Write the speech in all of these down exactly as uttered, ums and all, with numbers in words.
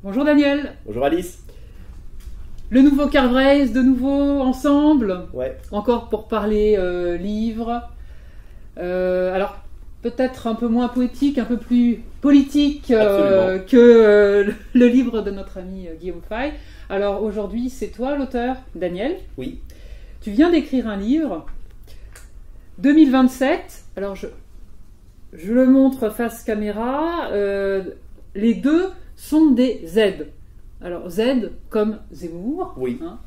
Bonjour Daniel. Bonjour Alice. Le nouveau Carvraise, de nouveau ensemble. Ouais. Encore pour parler euh, livre. Euh, alors peut-être un peu moins poétique, un peu plus politique euh, que euh, le livre de notre ami euh, Guillaume Fay. Alors aujourd'hui, c'est toi l'auteur, Daniel. Oui. Tu viens d'écrire un livre, deux mille vingt-sept. Alors je, je le montre face caméra. Euh, les deux sont des Z. Alors Z comme Zemmour. Oui. Hein.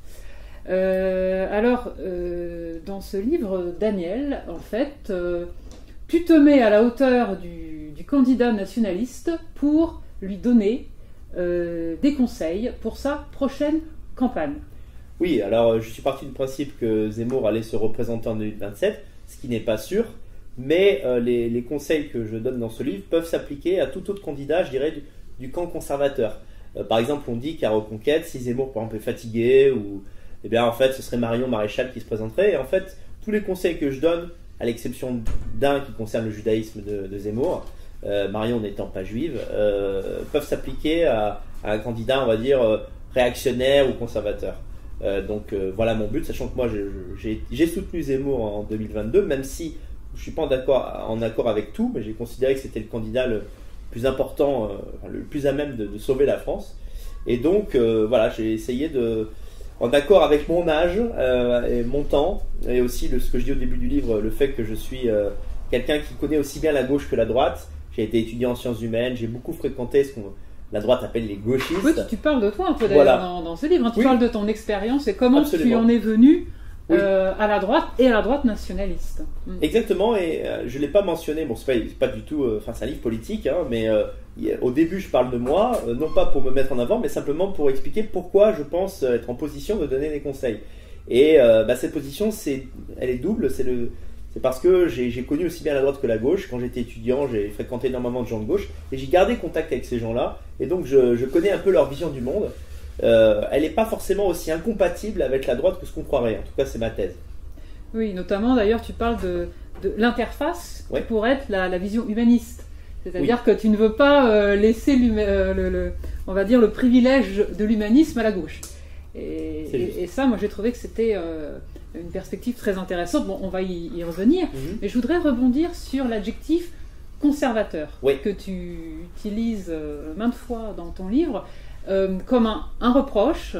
Euh, alors euh, dans ce livre, Daniel, en fait, euh, tu te mets à la hauteur du, du candidat nationaliste pour lui donner euh, des conseils pour sa prochaine campagne. Oui, alors je suis parti du principe que Zemmour allait se représenter en deux mille vingt-sept, ce qui n'est pas sûr, mais euh, les, les conseils que je donne dans ce livre peuvent s'appliquer à tout autre candidat, je dirais, du, du camp conservateur. Euh, par exemple, on dit qu'à Reconquête, si Zemmour par exemple est fatigué, ou eh bien en fait ce serait Marion Maréchal qui se présenterait, et en fait tous les conseils que je donne, à l'exception d'un qui concerne le judaïsme de, de Zemmour, euh, Marion n'étant pas juive, euh, peuvent s'appliquer à, à un candidat, on va dire, euh, réactionnaire ou conservateur. Euh, donc euh, voilà mon but, sachant que moi j'ai soutenu Zemmour en deux mille vingt-deux, même si je ne suis pas en accord, en accord avec tout, mais j'ai considéré que c'était le candidat le plus important, euh, enfin, le plus à même de, de sauver la France. Et donc euh, voilà, j'ai essayé de, en accord avec mon âge euh, et mon temps, et aussi le, ce que je dis au début du livre, le fait que je suis euh, quelqu'un qui connaît aussi bien la gauche que la droite. J'ai été étudiant en sciences humaines, j'ai beaucoup fréquenté ce qu'on la droite appelle les gauchistes. Oui, tu parles de toi un peu d'ailleurs voilà. dans, dans ce livre, hein. Tu oui. parles de ton expérience et comment Absolument. tu en es venu oui. euh, à la droite et à la droite nationaliste. Mm. Exactement, et euh, je ne l'ai pas mentionné, bon c'est pas, pas du tout, enfin euh, c'est un livre politique, hein, mais euh, au début je parle de moi, euh, non pas pour me mettre en avant, mais simplement pour expliquer pourquoi je pense être en position de donner des conseils. Et euh, bah, cette position, c'est, elle est double, c'est le... C'est parce que j'ai connu aussi bien la droite que la gauche. Quand j'étais étudiant, j'ai fréquenté énormément de gens de gauche et j'ai gardé contact avec ces gens-là. Et donc, je, je connais un peu leur vision du monde. Euh, elle n'est pas forcément aussi incompatible avec la droite que ce qu'on croirait. En tout cas, c'est ma thèse. Oui, notamment d'ailleurs, tu parles de, de l'interface ouais. pour être la, la vision humaniste. C'est-à-dire oui. que tu ne veux pas euh, laisser, euh, le, le, on va dire, le privilège de l'humanisme à la gauche. Et, et, et ça, moi, j'ai trouvé que c'était euh, une perspective très intéressante. Bon, on va y, y revenir. Mm-hmm. Mais je voudrais rebondir sur l'adjectif conservateur oui. que tu utilises euh, maintes fois dans ton livre euh, comme un, un reproche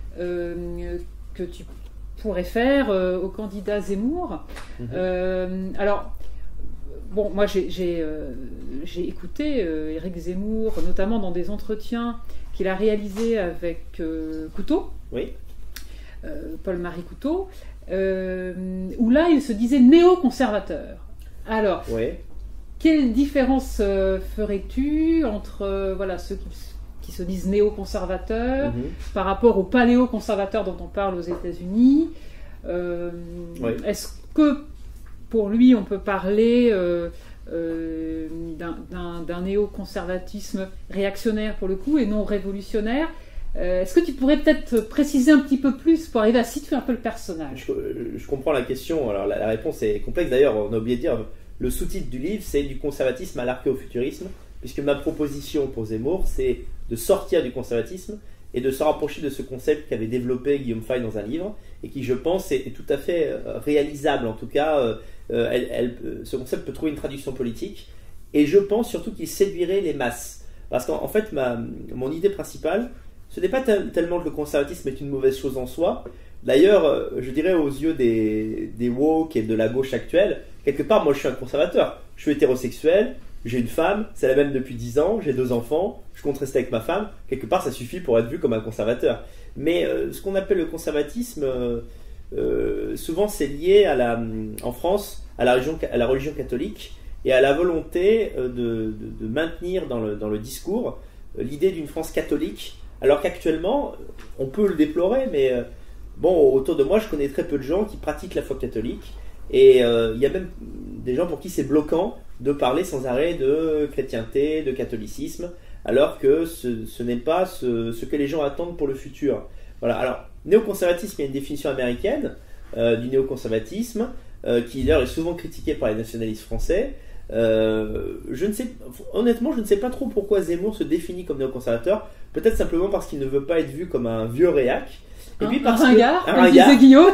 euh, que tu pourrais faire euh, au candidat Zemmour. Mm-hmm. euh, alors, bon, moi, j'ai euh, écouté euh, Éric Zemmour, notamment dans des entretiens qu'il a réalisés avec euh, Couteau. Oui. Euh, Paul-Marie Couteau, euh, où là il se disait néo-conservateur. Alors, oui. quelle différence euh, ferais-tu entre euh, voilà, ceux qui, qui se disent néo-conservateurs mm-hmm. par rapport aux paléo-conservateurs dont on parle aux États-Unis euh, oui. Est-ce que pour lui on peut parler euh, euh, d'un néo-conservatisme réactionnaire pour le coup et non révolutionnaire? Euh, Est-ce que tu pourrais peut-être préciser un petit peu plus pour arriver à situer un peu le personnage? Je, je comprends la question. Alors la, la réponse est complexe. D'ailleurs, on a oublié de dire, le sous-titre du livre, c'est du conservatisme à l'archéofuturisme, puisque ma proposition pour Zemmour, c'est de sortir du conservatisme et de se rapprocher de ce concept qu'avait développé Guillaume Fay dans un livre, et qui, je pense, est, est tout à fait réalisable. En tout cas, euh, elle, elle, ce concept peut trouver une traduction politique, et je pense surtout qu'il séduirait les masses. Parce qu'en en fait, ma, mon idée principale, ce n'est pas tellement que le conservatisme est une mauvaise chose en soi. D'ailleurs, je dirais aux yeux des, des woke et de la gauche actuelle, quelque part, moi je suis un conservateur. Je suis hétérosexuel, j'ai une femme, c'est la même depuis dix ans, j'ai deux enfants, je compte rester avec ma femme. Quelque part, ça suffit pour être vu comme un conservateur. Mais euh, ce qu'on appelle le conservatisme, euh, euh, souvent c'est lié à la, en France à la, religion, à la religion catholique et à la volonté de, de, de maintenir dans le, dans le discours l'idée d'une France catholique. Alors qu'actuellement, on peut le déplorer, mais euh, bon, autour de moi, je connais très peu de gens qui pratiquent la foi catholique. Et euh, il y a même des gens pour qui c'est bloquant de parler sans arrêt de chrétienté, de catholicisme, alors que ce, ce n'est pas ce, ce que les gens attendent pour le futur. Voilà. Alors, néoconservatisme, il y a une définition américaine euh, du néoconservatisme, euh, qui d'ailleurs est souvent critiquée par les nationalistes français. Euh, je ne sais, honnêtement, je ne sais pas trop pourquoi Zemmour se définit comme néoconservateur. Peut-être simplement parce qu'il ne veut pas être vu comme un vieux réac. Et un, puis parce un ringard, que, un ringard, disait Guillaume.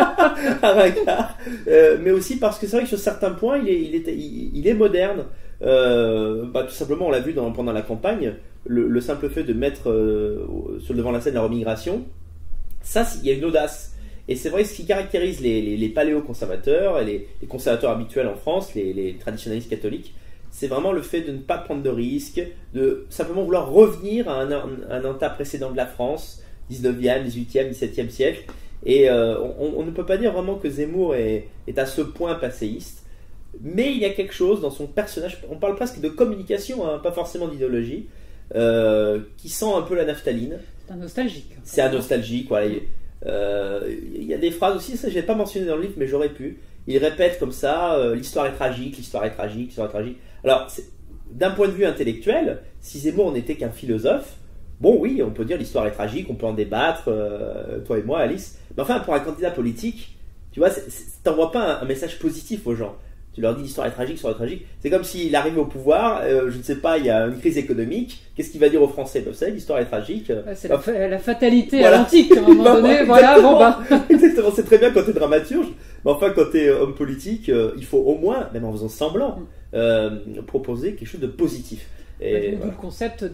un ringard. Euh, mais aussi parce que c'est vrai que sur certains points, il est, il est, il, il est moderne. Euh, bah, tout simplement, on l'a vu dans, pendant la campagne, le, le simple fait de mettre euh, sur le devant de la scène la remigration, ça, il y a une audace. Et c'est vrai, ce qui caractérise les, les, les paléo-conservateurs et les, les conservateurs habituels en France, les, les traditionnalistes catholiques, c'est vraiment le fait de ne pas prendre de risques, de simplement vouloir revenir à un, un, un état précédent de la France, dix-neuvième, dix-huitième, dix-septième siècle. Et euh, on, on ne peut pas dire vraiment que Zemmour est, est à ce point passéiste, mais il y a quelque chose dans son personnage, on parle presque de communication, hein, pas forcément d'idéologie, euh, qui sent un peu la naphtaline. C'est un nostalgique. C'est un nostalgique, voilà. Il euh, y a des phrases aussi, ça je n'ai pas mentionné dans le livre, mais j'aurais pu. Il répète comme ça, euh, l'histoire est tragique, l'histoire est tragique, l'histoire est tragique. Alors, d'un point de vue intellectuel, si Zemmour n'était qu'un philosophe, bon oui, on peut dire l'histoire est tragique, on peut en débattre, euh, toi et moi, Alice. Mais enfin, pour un candidat politique, tu vois, t'envoies pas un, un message positif aux gens. Tu leur dis l'histoire est tragique, l'histoire est tragique. C'est comme s'il arrivait au pouvoir, euh, je ne sais pas, il y a une crise économique. Qu'est-ce qu'il va dire aux Français? Ben, vous savez, l'histoire est tragique. C'est la, fa la fatalité voilà. à l'antique, à un moment bah, donné. Voilà, bon bah. Exactement, c'est très bien quand tu es dramaturge, mais enfin, quand tu es homme politique, euh, il faut au moins, même en faisant semblant, euh, proposer quelque chose de positif. Et d'où voilà. le concept de,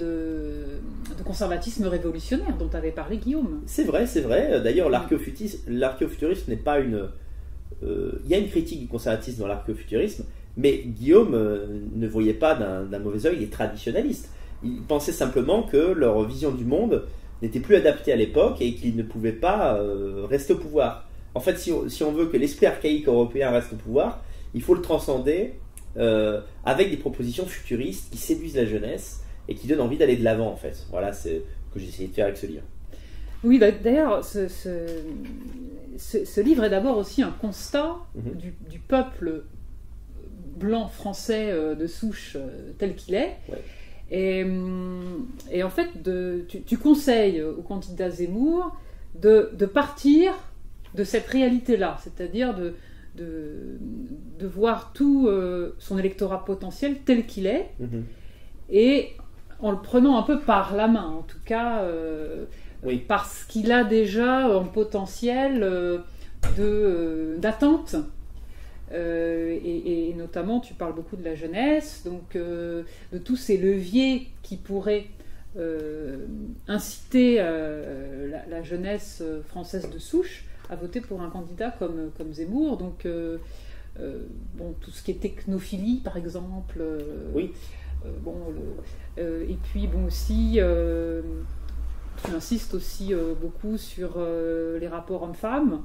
de conservatisme révolutionnaire dont avait parlé Guillaume. C'est vrai, c'est vrai. D'ailleurs, l'archéofuturisme n'est pas une. Il euh, y a une critique du conservatisme dans l'archéofuturisme, mais Guillaume euh, ne voyait pas d'un mauvais œil les traditionalistes. Il pensait simplement que leur vision du monde n'était plus adaptée à l'époque et qu'ils ne pouvaient pas euh, rester au pouvoir. En fait, si on, si on veut que l'esprit archaïque européen reste au pouvoir, il faut le transcender euh, avec des propositions futuristes qui séduisent la jeunesse et qui donnent envie d'aller de l'avant, en fait. Voilà, c'est ce que j'ai essayé de faire avec ce livre. Oui, bah, d'ailleurs, ce, ce, ce, ce livre est d'abord aussi un constat mmh. du, du peuple blanc français euh, de souche euh, tel qu'il est. Ouais. Et, et en fait, de, tu, tu conseilles au candidat Zemmour de, de partir de cette réalité-là, c'est-à-dire de, de, de voir tout euh, son électorat potentiel tel qu'il est, mmh. et en le prenant un peu par la main, en tout cas... Euh, Oui. Parce qu'il a déjà un potentiel euh, d'attente, euh, et, et notamment tu parles beaucoup de la jeunesse, donc euh, de tous ces leviers qui pourraient euh, inciter euh, la, la jeunesse française de souche à voter pour un candidat comme, comme Zemmour. Donc euh, euh, bon, tout ce qui est technophilie par exemple, euh, oui. euh, bon, le, euh, et puis bon aussi euh, tu insistes aussi euh, beaucoup sur euh, les rapports hommes-femmes,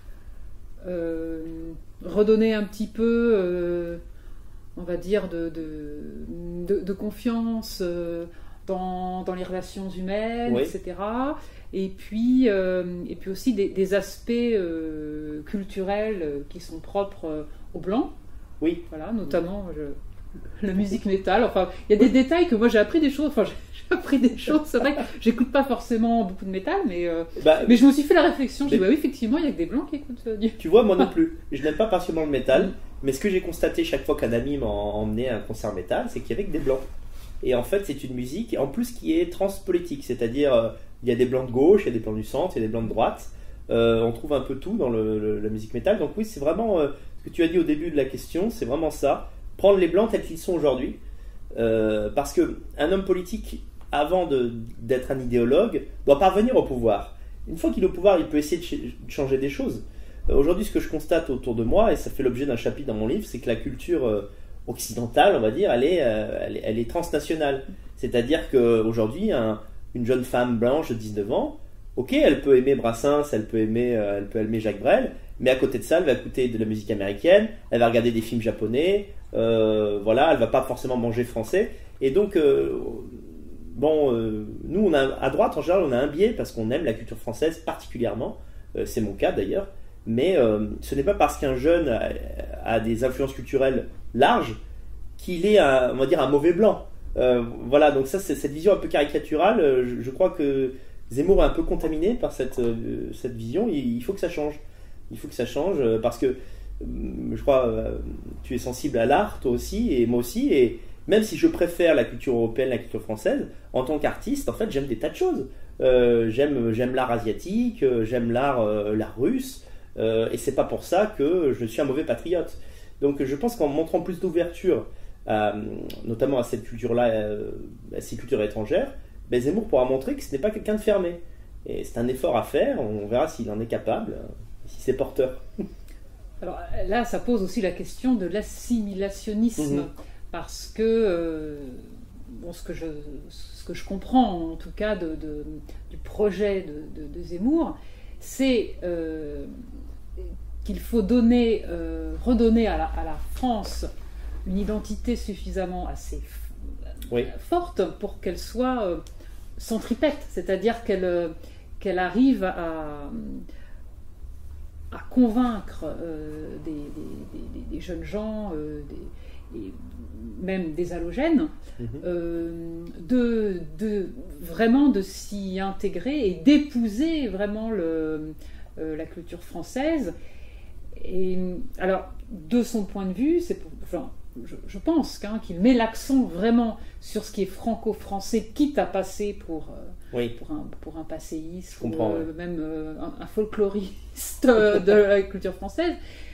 euh, redonner un petit peu, euh, on va dire, de, de, de, de confiance euh, dans, dans les relations humaines, oui. et cetera. Et puis, euh, et puis aussi des, des aspects euh, culturels qui sont propres aux Blancs. Oui. Voilà, notamment je, la musique métal. Enfin, il y a des détails que moi j'ai appris des choses. Enfin, j'ai appris des choses. C'est vrai que j'écoute pas forcément beaucoup de métal, mais, euh, bah, mais je me suis fait la réflexion. J'ai dit, bah oui, effectivement, il y a que des blancs qui écoutent euh, du. Tu vois, moi non plus. Je n'aime pas particulièrement le métal, mais ce que j'ai constaté chaque fois qu'un ami m'a emmené à un concert métal, c'est qu'il y avait que des blancs. Et en fait, c'est une musique, en plus, qui est transpolitique, c'est-à-dire euh, il y a des blancs de gauche, il y a des blancs du centre, il y a des blancs de droite. Euh, on trouve un peu tout dans le, le, la musique métal. Donc oui, c'est vraiment euh, ce que tu as dit au début de la question, c'est vraiment ça. Prendre les blancs tels qu'ils sont aujourd'hui, euh, parce que un homme politique, avant d'être un idéologue, doit parvenir au pouvoir. Une fois qu'il est au pouvoir, il peut essayer de, ch de changer des choses. Euh, aujourd'hui, ce que je constate autour de moi, et ça fait l'objet d'un chapitre dans mon livre, c'est que la culture euh, occidentale, on va dire, elle est, euh, elle est, elle est transnationale. C'est-à-dire qu'aujourd'hui, un, une jeune femme blanche de dix-neuf ans, ok, elle peut aimer Brassens, elle peut aimer, euh, elle peut aimer Jacques Brel, mais à côté de ça, elle va écouter de la musique américaine, elle va regarder des films japonais, euh, voilà, elle va pas forcément manger français. Et donc, euh, bon, euh, nous, on a, à droite, en général, on a un biais parce qu'on aime la culture française particulièrement, euh, c'est mon cas d'ailleurs, mais euh, ce n'est pas parce qu'un jeune a, a des influences culturelles larges qu'il est, un, on va dire, un mauvais blanc. Euh, voilà, donc ça, c'est cette vision un peu caricaturale, euh, je, je crois que Zemmour est un peu contaminé par cette, euh, cette vision. Il, il faut que ça change. Il faut que ça change euh, parce que je crois, euh, tu es sensible à l'art, toi aussi, et moi aussi, et même si je préfère la culture européenne, la culture française, en tant qu'artiste, en fait, j'aime des tas de choses. Euh, j'aime, j'aime l'art asiatique, euh, j'aime l'art, euh, l'art russe, euh, et c'est pas pour ça que je suis un mauvais patriote. Donc je pense qu'en montrant plus d'ouverture, euh, notamment à cette culture-là, euh, à ces cultures étrangères, ben Zemmour pourra montrer que ce n'est pas quelqu'un de fermé. Et c'est un effort à faire, on verra s'il en est capable, si c'est porteur. Alors là, ça pose aussi la question de l'assimilationnisme, mmh. parce que, euh, bon, ce que je, ce que je comprends en tout cas de, de, du projet de, de, de Zemmour, c'est euh, qu'il faut donner, euh, redonner à la, à la France une identité suffisamment assez oui. forte pour qu'elle soit euh, centripète, c'est-à-dire qu'elle, qu'elle arrive à, à convaincre euh, des, des, des, des jeunes gens, euh, des, et même des halogènes, mmh. euh, de, de, vraiment de s'y intégrer et d'épouser vraiment le, euh, la culture française. Et alors, de son point de vue, c'est pour, enfin, je, je pense hein, qu'il met l'accent vraiment sur ce qui est franco-français, quitte à passer pour, euh, oui. pour, un, pour un passéiste ou euh, ouais. même euh, un, un folkloriste de la culture française.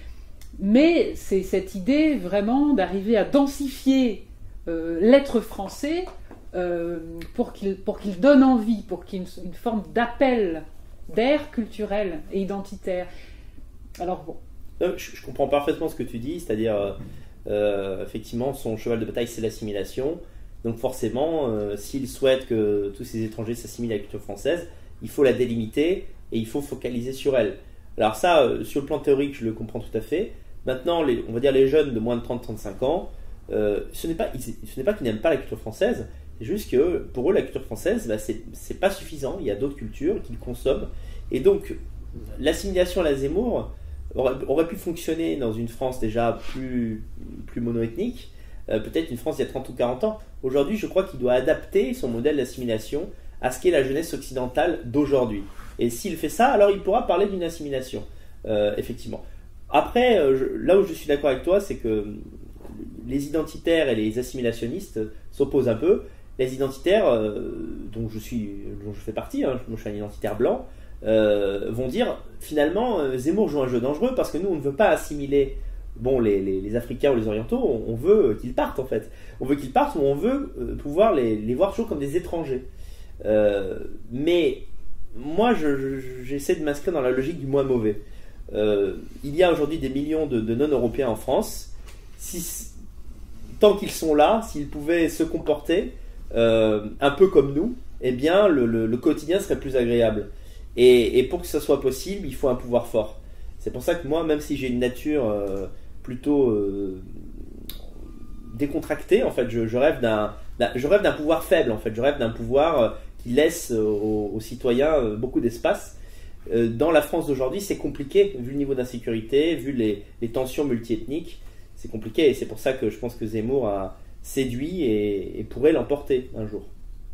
Mais c'est cette idée vraiment d'arriver à densifier euh, l'être français euh, pour qu'il, pour qu'il donne envie, pour qu'il y ait une, une forme d'appel d'air culturel et identitaire. Alors bon. Je, je comprends parfaitement ce que tu dis, c'est-à-dire euh, effectivement son cheval de bataille c'est l'assimilation. Donc forcément, euh, s'il souhaite que tous ces étrangers s'assimilent à la culture française, il faut la délimiter et il faut focaliser sur elle. Alors ça, euh, sur le plan théorique, je le comprends tout à fait. Maintenant, les, on va dire les jeunes de moins de trente à trente-cinq ans, euh, ce n'est pas, ce n'est pas qu'ils n'aiment pas la culture française, c'est juste que pour eux, la culture française, bah, c'est, c'est pas suffisant. Il y a d'autres cultures qu'ils consomment. Et donc, l'assimilation à la Zemmour aurait, aurait pu fonctionner dans une France déjà plus, plus mono-ethnique, euh, peut-être une France il y a trente ou quarante ans. Aujourd'hui, je crois qu'il doit adapter son modèle d'assimilation à ce qu'est la jeunesse occidentale d'aujourd'hui. Et s'il fait ça, alors il pourra parler d'une assimilation, euh, effectivement. Après, je, là où je suis d'accord avec toi, c'est que les identitaires et les assimilationnistes s'opposent un peu. Les identitaires, euh, dont, je suis, dont je fais partie, hein, je suis un identitaire blanc, euh, vont dire finalement Zemmour joue un jeu dangereux parce que nous on ne veut pas assimiler bon, les, les, les Africains ou les Orientaux, on, on veut qu'ils partent en fait. On veut qu'ils partent ou on veut euh, pouvoir les, les voir toujours comme des étrangers. Euh, mais moi je, je, j'essaie de m'inscrire dans la logique du moins mauvais. Euh, il y a aujourd'hui des millions de, de non-européens en France. Si, tant qu'ils sont là, s'ils pouvaient se comporter euh, un peu comme nous, eh bien le, le, le quotidien serait plus agréable. Et, et pour que ça soit possible, il faut un pouvoir fort. C'est pour ça que moi, même si j'ai une nature euh, plutôt euh, décontractée, en fait, je, je, rêve d'un, d'un, je rêve d'un pouvoir faible. En fait, je rêve d'un pouvoir euh, qui laisse aux, aux citoyens euh, beaucoup d'espace. Euh, dans la France d'aujourd'hui, c'est compliqué, vu le niveau d'insécurité, vu les, les tensions multiethniques. C'est compliqué, et c'est pour ça que je pense que Zemmour a séduit et, et pourrait l'emporter un jour.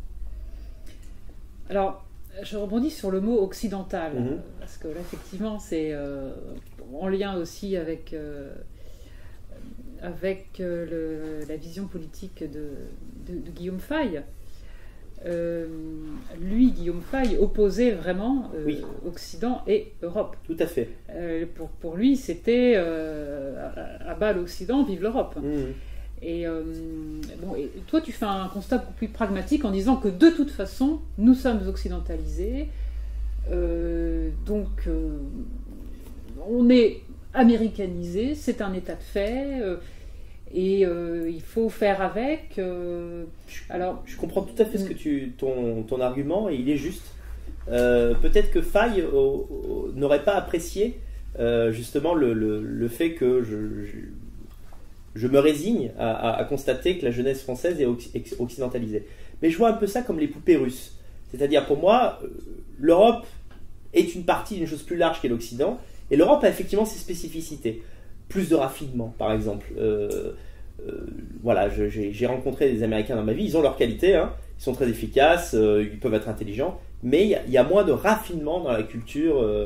Alors, je rebondis sur le mot occidental, mmh. parce que là, effectivement, c'est euh, en lien aussi avec, euh, avec euh, le, la vision politique de, de, de Guillaume Faye. Euh, lui, Guillaume Faye, opposait vraiment euh, oui. Occident et Europe. Tout à fait. Euh, pour, pour lui, c'était euh, à, à bas l'Occident, vive l'Europe. Mmh. Et, euh, bon, et toi, tu fais un constat beaucoup plus pragmatique en disant que de toute façon, nous sommes occidentalisés, euh, donc euh, on est américanisé, c'est un état de fait. Euh, Et euh, il faut faire avec. Euh, alors, je comprends tout à fait ce que tu, ton, ton argument, et il est juste. Euh, peut-être que Faye oh, oh, n'aurait pas apprécié euh, justement le, le, le fait que je, je, je me résigne à, à, à constater que la jeunesse française est occidentalisée. Mais je vois un peu ça comme les poupées russes. C'est-à-dire, pour moi, l'Europe est une partie d'une chose plus large qu'est l'Occident, et l'Europe a effectivement ses spécificités. Plus de raffinement, par exemple. Euh, euh, voilà, je, j'ai, j'ai rencontré des Américains dans ma vie, ils ont leurs qualités, hein, ils sont très efficaces, euh, ils peuvent être intelligents, mais il y, y a moins de raffinement dans la culture euh,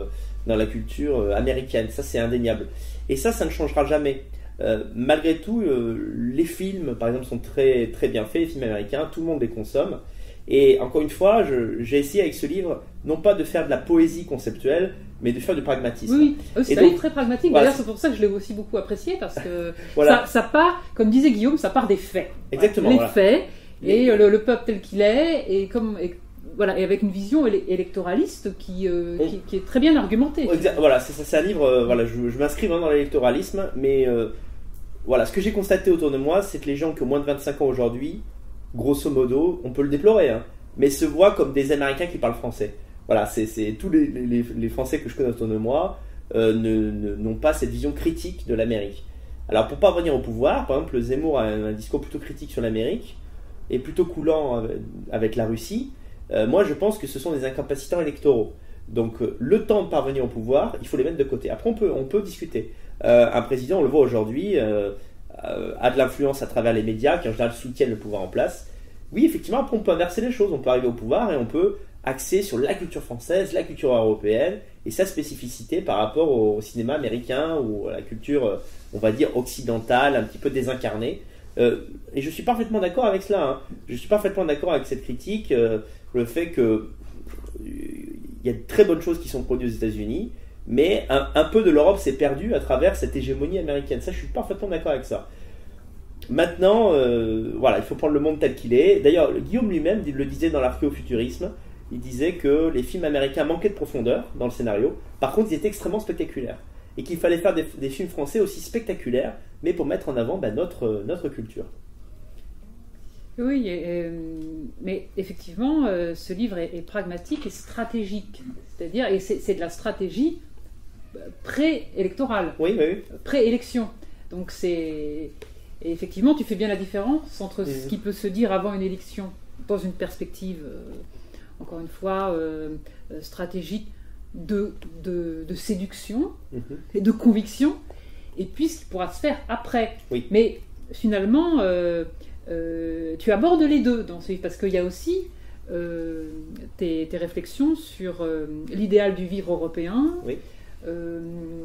dans la culture euh, américaine. Ça, c'est indéniable. Et ça, ça ne changera jamais. Euh, malgré tout, euh, les films, par exemple, sont très, très bien faits, les films américains, tout le monde les consomme. Et encore une fois, je, j'ai essayé avec ce livre, non pas de faire de la poésie conceptuelle, mais de faire du pragmatisme. Oui, oui. c'est et un donc, livre très pragmatique. voilà, D'ailleurs, c'est pour ça que je l'ai aussi beaucoup apprécié, parce que voilà. ça, ça part, comme disait Guillaume, ça part des faits. Exactement. Les voilà. faits, et Les... le, le peuple tel qu'il est, et, comme, et, voilà, et avec une vision éle- électoraliste qui, euh, On... qui, qui est très bien argumentée. Exact, voilà, c'est, c'est un livre, euh, voilà, je, je m'inscris vraiment dans l'électoralisme, mais euh, voilà, ce que j'ai constaté autour de moi, c'est que les gens qui ont moins de vingt-cinq ans aujourd'hui, grosso modo, on peut le déplorer, hein, mais se voient comme des Américains qui parlent français. Voilà, c'est, c'est tous les, les, les Français que je connais autour de moi euh, ne, ne, n'ont pas cette vision critique de l'Amérique. Alors pour parvenir au pouvoir, par exemple, Zemmour a un, un discours plutôt critique sur l'Amérique et plutôt coulant avec, avec la Russie. Euh, moi, je pense que ce sont des incapacitants électoraux. Donc, euh, le temps de parvenir au pouvoir, il faut les mettre de côté. Après, on peut, on peut discuter. Euh, un président, on le voit aujourd'hui, euh, euh, a de l'influence à travers les médias qui en général soutiennent le pouvoir en place. Oui, effectivement, après, on peut inverser les choses. On peut arriver au pouvoir et on peut axer sur la culture française, la culture européenne et sa spécificité par rapport au cinéma américain ou à la culture, on va dire, occidentale, un petit peu désincarnée. Euh, et je suis parfaitement d'accord avec cela. Hein. Je suis parfaitement d'accord avec cette critique, euh, le fait que il y a de très bonnes choses qui sont produites aux États-Unis, mais un, un peu de l'Europe s'est perdu à travers cette hégémonie américaine. Ça, je suis parfaitement d'accord avec ça. Maintenant, euh, voilà, il faut prendre le monde tel qu'il est. D'ailleurs, Guillaume lui-même le disait dans l'archéofuturisme. Il disait que les films américains manquaient de profondeur dans le scénario. Par contre, ils étaient extrêmement spectaculaires. Et qu'il fallait faire des, des films français aussi spectaculaires, mais pour mettre en avant ben, notre, notre culture. Oui, et, euh, mais effectivement, euh, ce livre est, est pragmatique et stratégique. C'est-à-dire, et c'est, c'est de la stratégie pré-électorale, oui, oui, oui. pré-élection. Donc c'est... Et effectivement, tu fais bien la différence entre mmh. ce qui peut se dire avant une élection, dans une perspective, euh, encore une fois, euh, stratégique de, de, de séduction mmh. et de conviction, et puis ce qui pourra se faire après. Oui. Mais finalement, euh, euh, tu abordes les deux dans ce livre, parce qu'il y a aussi euh, tes, tes réflexions sur euh, l'idéal du vivre européen, oui. euh,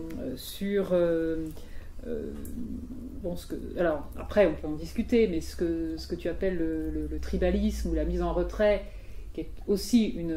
sur... Euh, Euh, bon, ce que, alors après on peut en discuter, mais ce que, ce que tu appelles le, le, le tribalisme ou la mise en retrait, qui est aussi une,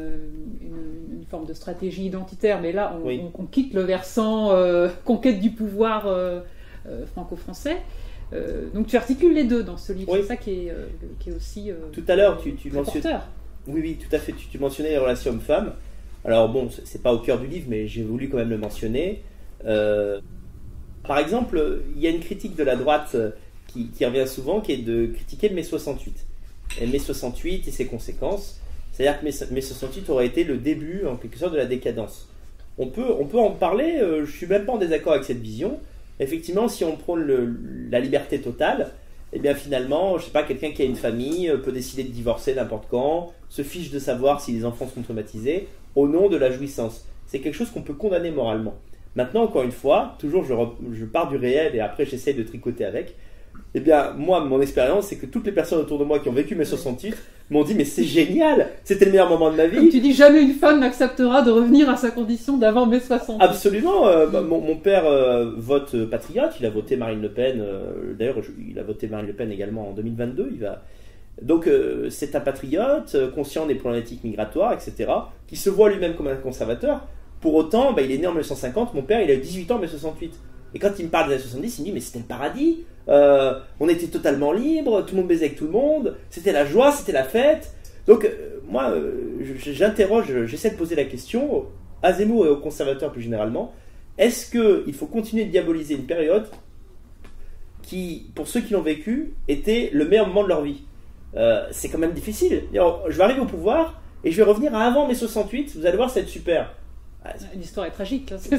une, une forme de stratégie identitaire, mais là on, oui. on, on quitte le versant euh, conquête du pouvoir euh, euh, franco-français. Euh, donc tu articules les deux dans ce livre, oui. C'est ça qui est, euh, qui est aussi euh, tout à l'heure tu, tu mentionnais. Oui, oui, tout à fait. Tu, tu mentionnais les relations hommes-femmes. Alors bon, c'est pas au cœur du livre, mais j'ai voulu quand même le mentionner. Euh, Par exemple, il y a une critique de la droite qui, qui revient souvent, qui est de critiquer le mai soixante-huit. Et le mai soixante-huit et ses conséquences. C'est-à-dire que le mai soixante-huit aurait été le début, en quelque sorte, de la décadence. On peut, on peut en parler, euh, je ne suis même pas en désaccord avec cette vision. Effectivement, si on prône le, la liberté totale, eh bien finalement, je sais pas, quelqu'un qui a une famille peut décider de divorcer n'importe quand, se fiche de savoir si les enfants sont traumatisés, au nom de la jouissance. C'est quelque chose qu'on peut condamner moralement. Maintenant, encore une fois, toujours je, re, je pars du réel et après j'essaye de tricoter avec. Eh bien, moi, mon expérience, c'est que toutes les personnes autour de moi qui ont vécu mai soixante-huit m'ont dit « Mais c'est génial, c'était le meilleur moment de ma vie !» Comme tu dis, jamais une femme n'acceptera de revenir à sa condition d'avant mai soixante-huit. Absolument. Euh, bah, mon, mon père euh, vote patriote, il a voté Marine Le Pen. Euh, d'ailleurs, je, il a voté Marine Le Pen également en deux mille vingt-deux. Il va... Donc, euh, c'est un patriote, euh, conscient des problématiques migratoires, et cetera, qui se voit lui-même comme un conservateur. Pour autant, bah, il est né en mille neuf cent cinquante, mon père il a eu dix-huit ans en mai soixante-huit. Et quand il me parle des années soixante-dix, il me dit mais c'était le paradis, euh, on était totalement libre, tout le monde baisait avec tout le monde, c'était la joie, c'était la fête. Donc euh, moi, euh, j'interroge, j'essaie de poser la question à Zemmour et aux conservateurs plus généralement, est-ce qu'il faut continuer de diaboliser une période qui, pour ceux qui l'ont vécu, était le meilleur moment de leur vie? euh, C'est quand même difficile. Je vais arriver au pouvoir et je vais revenir à avant mai soixante-huit, vous allez voir, ça va être super. Ah, l'histoire est tragique. Là, c'est,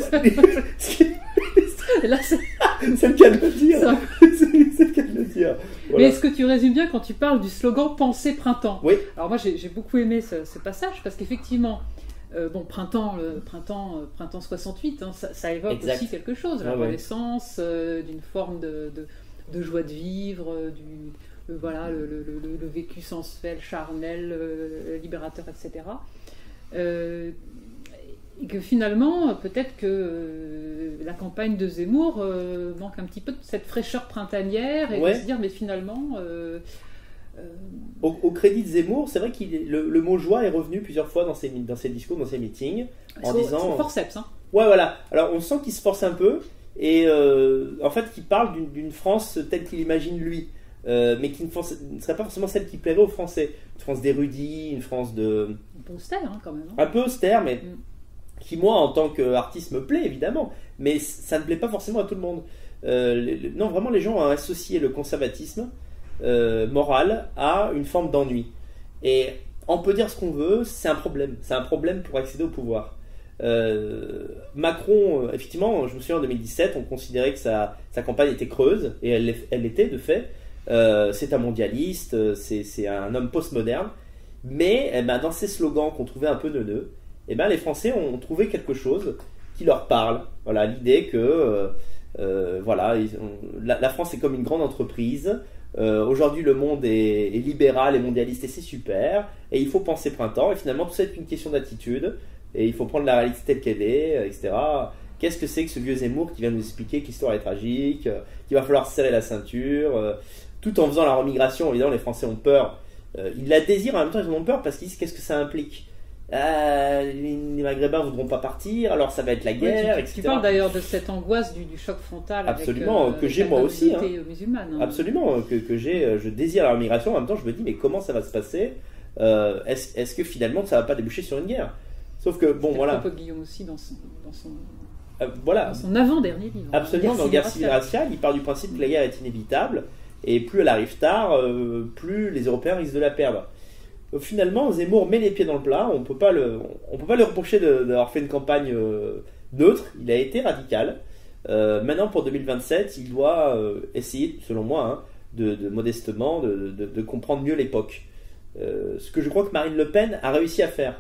là, c'est... c'est le cas de le dire. C'est, c'est le cas de le dire. Voilà. Mais est-ce que tu résumes bien quand tu parles du slogan « Pensez printemps ». Oui. Alors moi, j'ai, j'ai beaucoup aimé ce, ce passage parce qu'effectivement, euh, bon, printemps, le printemps, euh, printemps soixante-huit, hein, ça, ça évoque exact. Aussi quelque chose, la ah, renaissance, ouais. euh, d'une forme de, de, de joie de vivre, euh, du, euh, voilà, le, le, le, le vécu sensuel, charnel, euh, libérateur, et cetera. Euh, et que finalement, peut-être que euh, la campagne de Zemmour euh, manque un petit peu de cette fraîcheur printanière et Ouais. de se dire, mais finalement... Euh, euh, Au, au crédit de Zemmour, c'est vrai que le, le mot joie est revenu plusieurs fois dans ses, dans ses discours, dans ses meetings, en c'est au- disant... c'est au forceps, hein. Ouais, voilà. Alors, on sent qu'il se force un peu, et euh, en fait, qu'il parle d'une, d'une France telle qu'il imagine lui, euh, mais qui ne, force- ne serait pas forcément celle qui plairait aux Français. Une France d'érudits, une France de... Un peu austère, hein, quand même. hein. un peu austère, mais Mm. qui, moi, en tant qu'artiste, me plaît, évidemment, mais ça ne plaît pas forcément à tout le monde. Euh, le- le- non, vraiment, les gens ont associé le conservatisme euh, moral à une forme d'ennui. Et on peut dire ce qu'on veut, c'est un problème. C'est un problème pour accéder au pouvoir. Euh, Macron, euh, effectivement, je me souviens en deux mille dix-sept, on considérait que sa, sa campagne était creuse, et elle, l'est- elle l'était de fait. Euh, c'est un mondialiste, euh, c'est, c'est un homme postmoderne, mais eh ben, dans ces slogans qu'on trouvait un peu neuneux, eh ben, les Français ont trouvé quelque chose qui leur parle. Voilà, l'idée que euh, euh, voilà, ils ont- la, la France est comme une grande entreprise. Euh, aujourd'hui, le monde est, est libéral et mondialiste et c'est super. Et il faut penser printemps. Et finalement, tout ça est une question d'attitude. Et il faut prendre la réalité telle qu'elle est, euh, et cetera. Qu'est-ce que c'est que ce vieux Zemmour qui vient nous expliquer que l'histoire est tragique, euh, qu'il va falloir serrer la ceinture, euh, tout en faisant la remigration. Évidemment, les Français ont peur. Euh, ils la désirent, en même temps, ils en ont peur parce qu'ils disent qu'est-ce que ça implique. Ah, les, les Maghrébins ne voudront pas partir, alors ça va être la Oui, guerre, tu, et cetera. tu parles d'ailleurs de cette angoisse du, du choc frontal. Absolument, avec, euh, que j'ai la moi aussi, communauté musulmane, hein. Absolument, que, que j'ai, euh, je désire la migration. En même temps, je me dis, mais comment ça va se passer? Euh, est-ce, est-ce que finalement, ça va pas déboucher sur une guerre? Sauf que, bon, C'était voilà. le propos de Guillaume aussi dans son, dans son, Euh, voilà. dans son avant-dernier livre. Absolument, dans Guerre civile raciale. raciale, il part du principe que la guerre est inévitable, et plus elle arrive tard, euh, plus les Européens risquent de la perdre. Euh, Finalement, Zemmour met les pieds dans le plat, on peut pas le, on peut pas lui reprocher de- d'avoir fait une campagne euh, neutre, il a été radical. Euh, maintenant, pour deux mille vingt-sept, il doit euh, essayer, selon moi, hein, de, de modestement, de, de- de comprendre mieux l'époque. Euh, ce que je crois que Marine Le Pen a réussi à faire.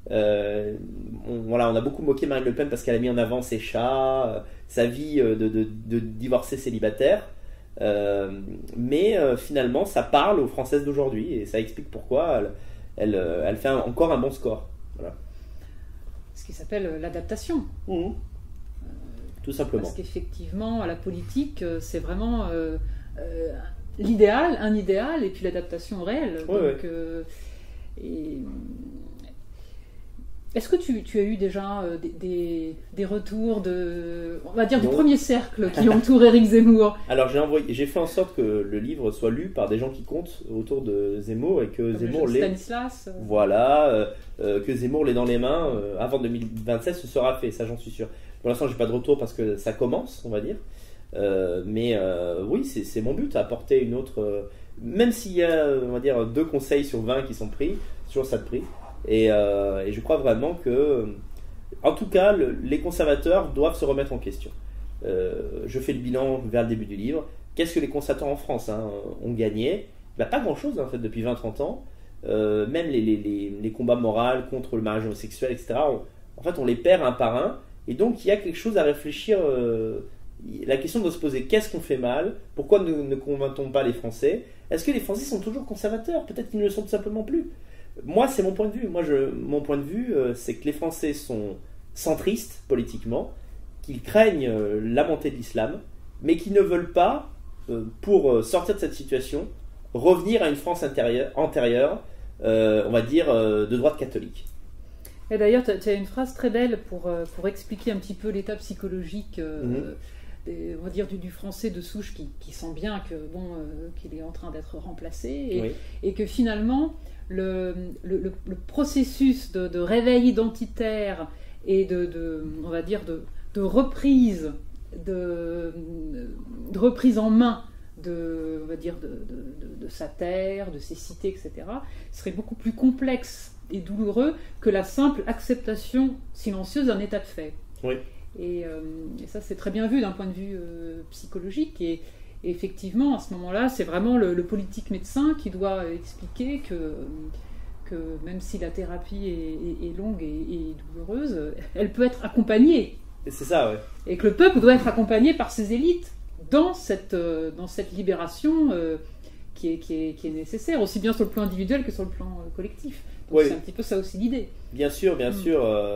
Euh, on, voilà, on a beaucoup moqué Marine Le Pen parce qu'elle a mis en avant ses chats, euh, sa vie euh, de, de, de divorcée célibataire. Euh, mais euh, finalement, ça parle aux Françaises d'aujourd'hui et ça explique pourquoi elle, elle, euh, elle fait un- encore un bon score. Voilà. Ce qui s'appelle euh, l'adaptation. Mmh. Tout simplement. Parce qu'effectivement, à la politique, euh, c'est vraiment euh, euh, l'idéal, un idéal, et puis l'adaptation au réel. Ouais, Donc, ouais. euh, et, est-ce que tu, tu as eu déjà euh, des, des, des retours de, on va dire, du Non. premier cercle qui entoure Éric Zemmour? Alors j'ai envoyé, j'ai fait en sorte que le livre soit lu par des gens qui comptent autour de Zemmour et que Comme le Zemmour jeune l'ait. Stanislas euh, Voilà, euh, euh, que Zemmour l'ait dans les mains euh, avant deux mille vingt-sept, ce sera fait, ça j'en suis sûr. Pour l'instant, j'ai pas de retour parce que ça commence, on va dire. Euh, mais euh, oui, c'est, c'est mon but, apporter une autre. euh, même s'il y a, on va dire, deux conseils sur vingt qui sont pris, c'est toujours ça de prix. Et, euh, et je crois vraiment que, en tout cas, le- les conservateurs doivent se remettre en question. Euh, je fais le bilan vers le début du livre. Qu'est-ce que les conservateurs en France hein, ont gagné? Bah, pas grand-chose en fait depuis vingt à trente ans. Euh, même les, les, les, les combats moraux contre le mariage homosexuel, et cetera, on- en fait, on les perd un par un. Et donc, il y a quelque chose à réfléchir. euh, la question doit se poser, qu'est-ce qu'on fait mal? Pourquoi ne, ne convainc-on pas les Français? Est-ce que les Français sont toujours conservateurs? Peut-être qu'ils ne le sont tout simplement plus. Moi, c'est mon point de vue. Moi, je, mon point de vue, euh, c'est que les Français sont centristes politiquement, qu'ils craignent euh, la montée de l'islam, mais qui ne veulent pas, euh, pour euh, sortir de cette situation, revenir à une France intérieure, antérieure, euh, on va dire, euh, de droite catholique. Et d'ailleurs, tu as une phrase très belle pour, euh, pour expliquer un petit peu l'état psychologique, euh, Mhm. des- on va dire, du, du français de souche qui, qui sent bien que, bon, euh, qu'il est en train d'être remplacé et, Oui. et que finalement, le, le, le- le processus de, de réveil identitaire et de, de, on va dire, de, de reprise, de, de reprise en main de, on va dire, de, de, de, de sa terre, de ses cités, et cetera, serait beaucoup plus complexe et douloureux que la simple acceptation silencieuse d'un état de fait. Oui. Et, euh, et ça, c'est très bien vu d'un point de vue euh, psychologique. Et, et effectivement, à ce moment-là, c'est vraiment le, le politique médecin qui doit expliquer que, que même si la thérapie est, est- est longue et, et douloureuse, elle peut être accompagnée. Et c'est ça, ouais. Et que le peuple doit être accompagné par ses élites dans cette, euh, dans cette libération euh, qui, est, qui, est, qui est nécessaire, aussi bien sur le plan individuel que sur le plan euh, collectif. Donc Oui. c'est un petit peu ça aussi l'idée. Bien sûr, bien Mm. sûr. euh,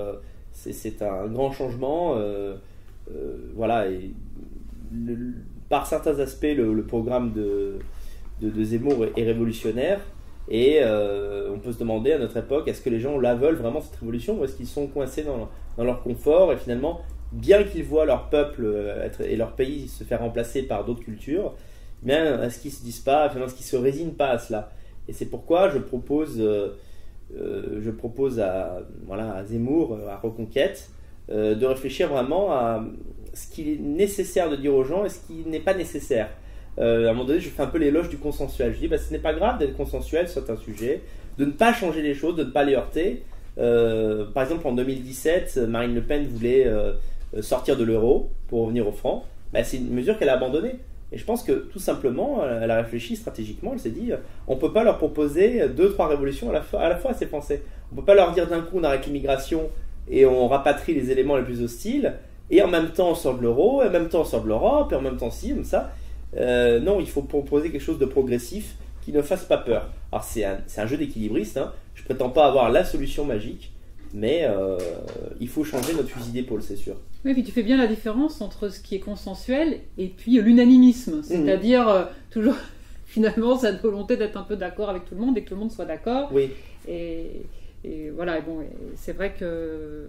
C'est, c'est un grand changement. Euh, euh, voilà, et le, par certains aspects, le, le programme de, de, de Zemmour est, est révolutionnaire. Et euh, on peut se demander à notre époque, est-ce que les gens la veulent vraiment cette révolution, ou est-ce qu'ils sont coincés dans, dans leur confort, et finalement, bien qu'ils voient leur peuple être, et leur pays se faire remplacer par d'autres cultures, eh bien, est-ce qu'ils ne se disent pas, finalement, est-ce qu'ils se résignent pas à cela? Et c'est pourquoi je propose, euh, euh, je propose à, voilà, à Zemmour, à Reconquête, euh, de réfléchir vraiment à ce qu'il est nécessaire de dire aux gens et ce qui n'est pas nécessaire. Euh, à un moment donné, je fais un peu l'éloge du consensuel. Je dis, bah, ce n'est pas grave d'être consensuel sur un sujet, de ne pas changer les choses, de ne pas les heurter. Euh, par exemple, en deux mille dix-sept, Marine Le Pen voulait euh, sortir de l'euro pour revenir au franc. Bah, c'est une mesure qu'elle a abandonnée. Et je pense que tout simplement, elle a réfléchi stratégiquement. Elle s'est dit, on ne peut pas leur proposer deux, trois révolutions à la fois à, la fois à ces Français. On ne peut pas leur dire d'un coup, on arrête l'immigration et on rapatrie les éléments les plus hostiles, et en même temps on sort de l'euro, et en même temps on sort de l'Europe, et en même temps ci, comme ça. Euh, non, il faut proposer quelque chose de progressif qui ne fasse pas peur. Alors c'est un, c'est un jeu d'équilibriste, hein. Je ne prétends pas avoir la solution magique, mais euh, il faut changer notre fusil d'épaule, c'est sûr. Oui, puis tu fais bien la différence entre ce qui est consensuel et puis l'unanimisme, c'est-à-dire mmh. euh, toujours finalement cette volonté d'être un peu d'accord avec tout le monde et que tout le monde soit d'accord. Oui. Et, et voilà, et bon, et c'est vrai que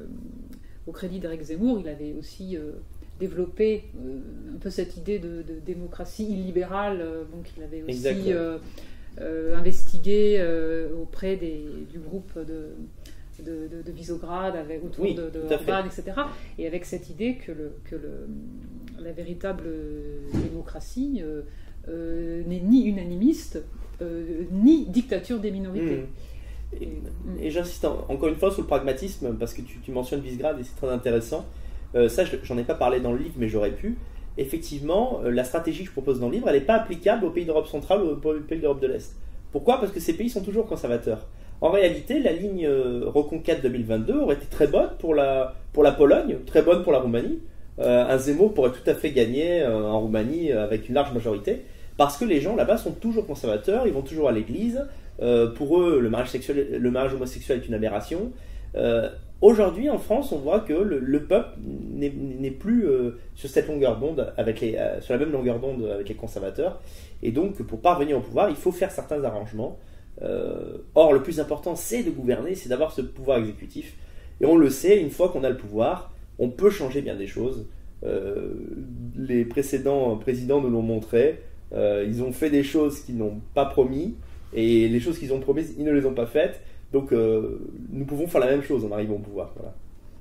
au crédit d'Éric Zemmour, il avait aussi euh, développé euh, un peu cette idée de, de démocratie illibérale, euh, donc il avait aussi euh, euh, investigué euh, auprès des, du groupe de de, de, de Visegrad, avec, autour oui, de, de Orban, et cetera. Et avec cette idée que, le, que le, la véritable démocratie euh, euh, n'est ni unanimiste, euh, ni dictature des minorités. Mmh. Et, et, et j'insiste en, encore une fois sur le pragmatisme, parce que tu, tu mentionnes Visegrad et c'est très intéressant. Euh, ça, je, j'en ai pas parlé dans le livre, mais j'aurais pu. Effectivement, euh, la stratégie que je propose dans le livre, elle n'est pas applicable aux pays d'Europe centrale ou aux pays d'Europe de l'Est. Pourquoi ? Parce que ces pays sont toujours conservateurs. En réalité, la ligne euh, Reconquête deux mille vingt-deux aurait été très bonne pour la, pour la Pologne, très bonne pour la Roumanie. Euh, un Zemmour pourrait tout à fait gagner euh, en Roumanie euh, avec une large majorité, parce que les gens là-bas sont toujours conservateurs, ils vont toujours à l'église. Euh, pour eux, le mariage, sexuel, le mariage homosexuel est une aberration. Euh, aujourd'hui, en France, on voit que le, le peuple n'est, n'est plus euh, sur cette longueur d'onde, avec les, euh, sur la même longueur d'onde avec les conservateurs. Et donc, pour parvenir au pouvoir, il faut faire certains arrangements. Euh, or, le plus important, c'est de gouverner, c'est d'avoir ce pouvoir exécutif. Et on le sait, une fois qu'on a le pouvoir, on peut changer bien des choses. Euh, les précédents présidents nous l'ont montré. Euh, ils ont fait des choses qu'ils n'ont pas promis, et les choses qu'ils ont promises, ils ne les ont pas faites. Donc, euh, nous pouvons faire la même chose en arrivant au pouvoir. Voilà.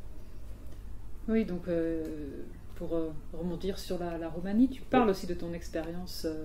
Oui, donc euh, pour euh, rebondir sur la, la Roumanie, tu parles oui. aussi de ton expérience. Euh...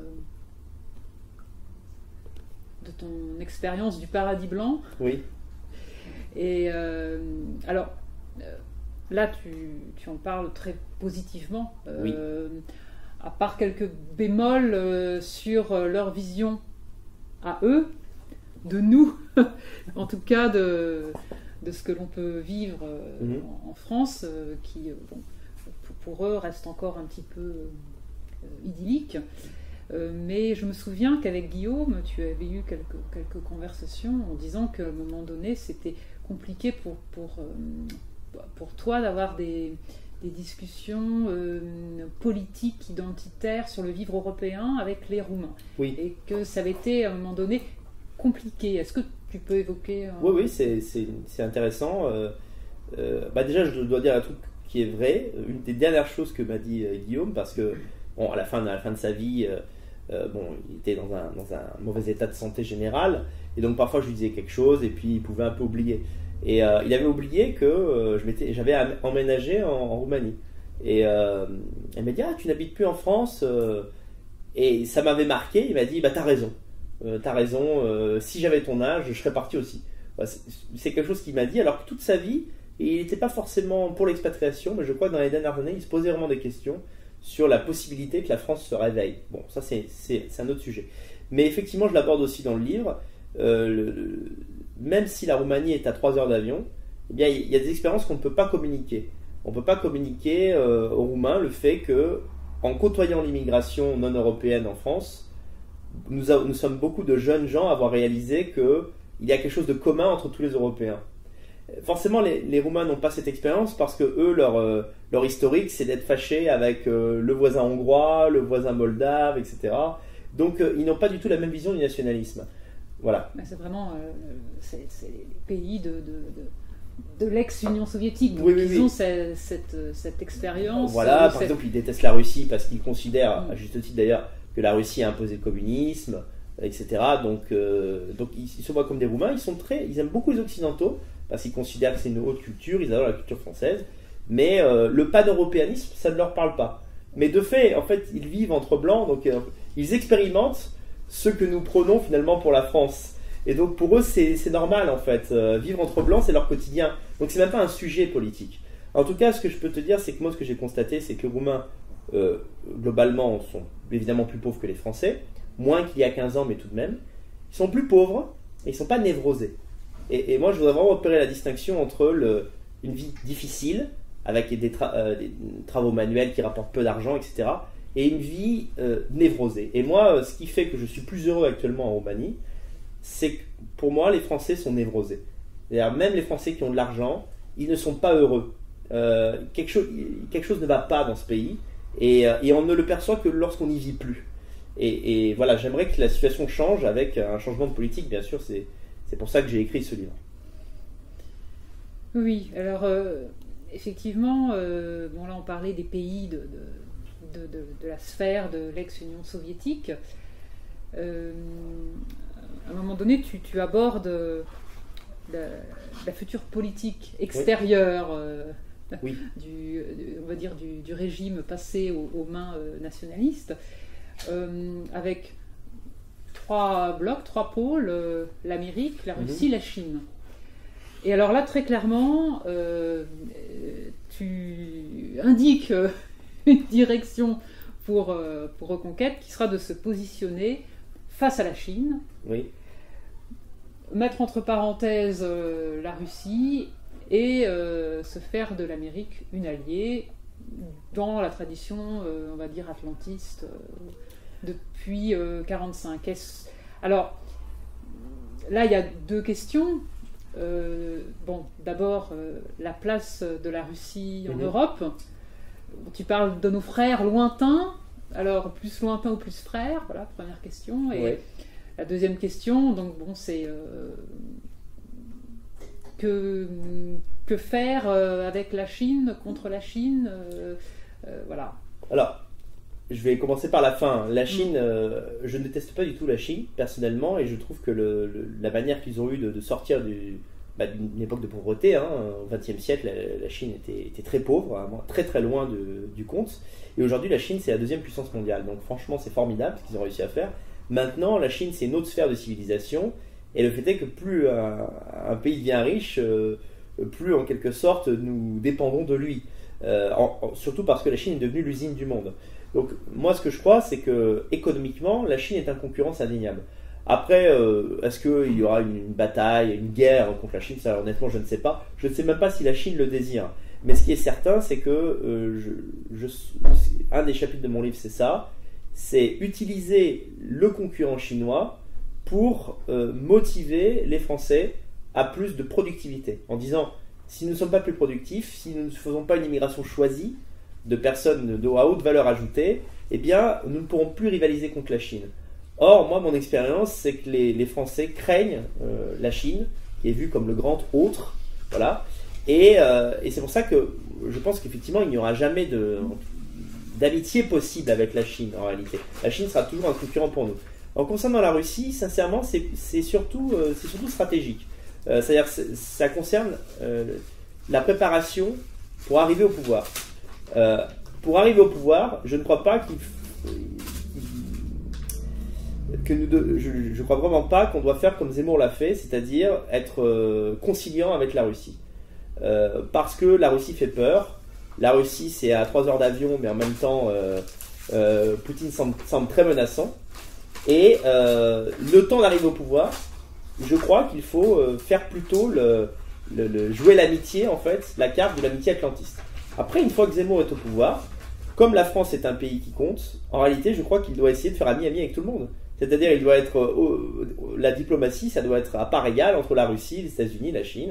de ton expérience du paradis blanc. Oui. Et euh, alors, euh, là, tu, tu en parles très positivement. Euh, oui. À part quelques bémols euh, sur leur vision à eux, de nous, en tout cas de, de ce que l'on peut vivre euh, mm-hmm. en, en France, euh, qui, bon, pour, pour eux, reste encore un petit peu euh, idyllique. Euh, mais je me souviens qu'avec Guillaume, tu avais eu quelques, quelques conversations en disant qu'à un moment donné, c'était compliqué pour, pour, euh, pour toi d'avoir des, des discussions euh, politiques, identitaires sur le vivre européen avec les Roumains. Oui. Et que ça avait été à un moment donné compliqué. Est-ce que tu peux évoquer... Un... Oui, oui, c'est, c'est, c'est intéressant. Euh, euh, bah déjà, je dois dire un truc qui est vrai. Une des dernières choses que m'a dit euh, Guillaume, parce que bon, à, la fin, à la fin de sa vie... Euh, Euh, bon, il était dans un, dans un mauvais état de santé général, et donc parfois je lui disais quelque chose et puis il pouvait un peu oublier. Et euh, il avait oublié que euh, je m'étais, j'avais emménagé en, en Roumanie. Et euh, elle m'a dit ah, tu n'habites plus en France euh, et ça m'avait marqué. Il m'a dit bah t'as raison, euh, t'as raison. Euh, si j'avais ton âge, je serais parti aussi. Bah, c'est, c'est quelque chose qu'il m'a dit. Alors que toute sa vie, il n'était pas forcément pour l'expatriation, mais je crois que dans les dernières années, il se posait vraiment des questions sur la possibilité que la France se réveille. Bon, ça c'est, c'est, c'est un autre sujet. Mais effectivement, je l'aborde aussi dans le livre. Euh, le, le, même si la Roumanie est à trois heures d'avion, eh bien, il y a des expériences qu'on ne peut pas communiquer. On ne peut pas communiquer euh, aux Roumains le fait que, en côtoyant l'immigration non européenne en France, nous, a, nous sommes beaucoup de jeunes gens à avoir réalisé qu'il y a quelque chose de commun entre tous les Européens. Forcément, les, les Roumains n'ont pas cette expérience parce que eux, leur, euh, leur historique, c'est d'être fâchés avec euh, le voisin hongrois, le voisin moldave, et cetera. Donc, euh, ils n'ont pas du tout la même vision du nationalisme. Voilà. C'est vraiment euh, c'est, c'est les pays de, de, de, de l'ex-Union soviétique. Donc oui, oui, ils oui. ont cette, cette, cette expérience. Voilà, euh, par cette... exemple, ils détestent la Russie parce qu'ils considèrent, Mm. à juste titre d'ailleurs, que la Russie a imposé le communisme, et cetera. Donc, euh, donc ils, ils se voient comme des Roumains. Ils, sont très, ils aiment beaucoup les Occidentaux parce qu'ils considèrent que c'est une haute culture, ils adorent la culture française. Mais euh, le pan-européanisme, ça ne leur parle pas. Mais de fait, en fait, ils vivent entre blancs, donc euh, ils expérimentent ce que nous prônons finalement pour la France. Et donc pour eux, c'est, c'est normal en fait. Euh, vivre entre blancs, c'est leur quotidien. Donc c'est même pas un sujet politique. En tout cas, ce que je peux te dire, c'est que moi, ce que j'ai constaté, c'est que les Roumains, euh, globalement, sont évidemment plus pauvres que les Français, moins qu'il y a quinze ans, mais tout de même. Ils sont plus pauvres, mais ils ne sont pas névrosés. Et, et moi, je voudrais vraiment opérer la distinction entre le, une vie difficile, avec des, tra- euh, des travaux manuels qui rapportent peu d'argent, et cetera, et une vie euh, névrosée. Et moi, ce qui fait que je suis plus heureux actuellement en Roumanie, c'est que pour moi, les Français sont névrosés. C'est-à-dire, même les Français qui ont de l'argent, ils ne sont pas heureux. Euh, quelque, chose, quelque chose ne va pas dans ce pays, et, et on ne le perçoit que lorsqu'on n'y vit plus. Et, et voilà, j'aimerais que la situation change avec un changement de politique, bien sûr, c'est, c'est pour ça que j'ai écrit ce livre. Oui, alors euh, effectivement, euh, bon là on parlait des pays de, de, de, de, de la sphère de l'ex-Union soviétique. Euh, à un moment donné, tu, tu abordes la, la future politique extérieure oui. euh, oui. du, on va dire du, du régime passé aux, aux mains euh, nationalistes, euh, avec trois blocs, trois pôles, euh, l'Amérique, la Russie, mm-hmm. la Chine. Et alors là, très clairement, euh, tu indiques une direction pour, euh, pour Reconquête qui sera de se positionner face à la Chine, oui. mettre entre parenthèses euh, la Russie et euh, se faire de l'Amérique une alliée dans la tradition, euh, on va dire, atlantiste euh, depuis mille neuf cent quarante-cinq. Est-ce... Alors, là, il y a deux questions. Euh, bon, d'abord, euh, la place de la Russie en mmh. Europe. Tu parles de nos frères lointains. Alors, plus lointains ou plus frères, voilà, première question. Et ouais. la deuxième question, donc bon, c'est euh, que, que faire euh, avec la Chine, contre la Chine, euh, euh, voilà. Alors, je vais commencer par la fin. La Chine, mmh. euh, je ne déteste pas du tout la Chine, personnellement, et je trouve que le, le, la manière qu'ils ont eu de, de sortir du, bah, d'une époque de pauvreté, hein, au vingtième siècle, la, la Chine était, était très pauvre, vraiment, très très loin de, du compte. Et aujourd'hui, la Chine, c'est la deuxième puissance mondiale. Donc franchement, c'est formidable ce qu'ils ont réussi à faire. Maintenant, la Chine, c'est une autre sphère de civilisation. Et le fait est que plus un, un pays devient riche, euh, plus en quelque sorte, nous dépendons de lui. Euh, en, en, surtout parce que la Chine est devenue l'usine du monde. Donc moi, ce que je crois, c'est que économiquement, la Chine est un concurrent indéniable. Après, euh, est-ce qu'il y aura une, une bataille, une guerre contre la Chine? Ça, honnêtement, je ne sais pas. Je ne sais même pas si la Chine le désire. Mais ce qui est certain, c'est que euh, je, je, un des chapitres de mon livre, c'est ça. C'est utiliser le concurrent chinois pour euh, motiver les Français à plus de productivité. En disant, si nous ne sommes pas plus productifs, si nous ne faisons pas une immigration choisie de personnes de, à haute valeur ajoutée, eh bien, nous ne pourrons plus rivaliser contre la Chine. Or, moi, mon expérience, c'est que les, les Français craignent euh, la Chine, qui est vue comme le grand autre, voilà. Et, euh, et c'est pour ça que je pense qu'effectivement, il n'y aura jamais de, d'amitié possible avec la Chine, en réalité. La Chine sera toujours un concurrent pour nous. En concernant la Russie, sincèrement, c'est, c'est, surtout, euh, c'est surtout stratégique. Euh, c'est-à-dire que ça concerne euh, la préparation pour arriver au pouvoir. Euh, pour arriver au pouvoir, je ne crois pas qu'il... que nous de, je ne crois vraiment pas qu'on doit faire comme Zemmour l'a fait, c'est-à-dire être euh, conciliant avec la Russie. Euh, parce que la Russie fait peur. La Russie, c'est à trois heures d'avion, mais en même temps, euh, euh, Poutine semble, semble très menaçant. Et euh, le temps d'arriver au pouvoir, je crois qu'il faut euh, faire plutôt le, le, le jouer l'amitié, en fait, la carte de l'amitié atlantiste. Après, une fois que Zemmour est au pouvoir, comme la France est un pays qui compte, en réalité, je crois qu'il doit essayer de faire ami-ami avec tout le monde. C'est-à-dire, il doit être euh, la diplomatie, ça doit être à part égale entre la Russie, les États-Unis, la Chine.